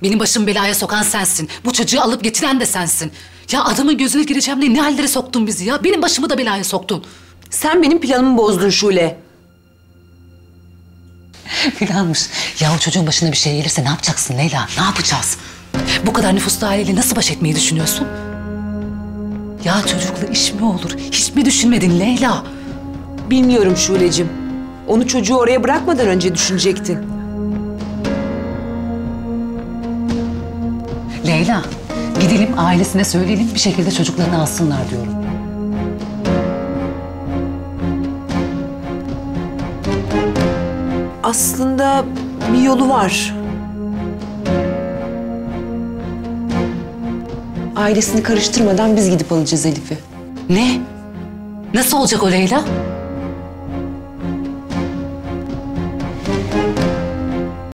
Benim başımı belaya sokan sensin. Bu çocuğu alıp getiren de sensin. Ya adamın gözüne gireceğim diye ne hallere soktun bizi ya? Benim başımı da belaya soktun. Sen benim planımı bozdun Şule. Planmış. Ya o çocuğun başına bir şey gelirse ne yapacaksın Leyla? Ne yapacağız? Bu kadar nüfuslu aileyle nasıl baş etmeyi düşünüyorsun? Ya çocukla iş mi olur? Hiç mi düşünmedin Leyla? Bilmiyorum Şule'cim. Onu çocuğu oraya bırakmadan önce düşünecektin. Leyla, gidelim ailesine söyleyelim bir şekilde çocuklarını alsınlar diyorum. Aslında bir yolu var. Ailesini karıştırmadan biz gidip alacağız Elif'i. Ne? Nasıl olacak o Leyla?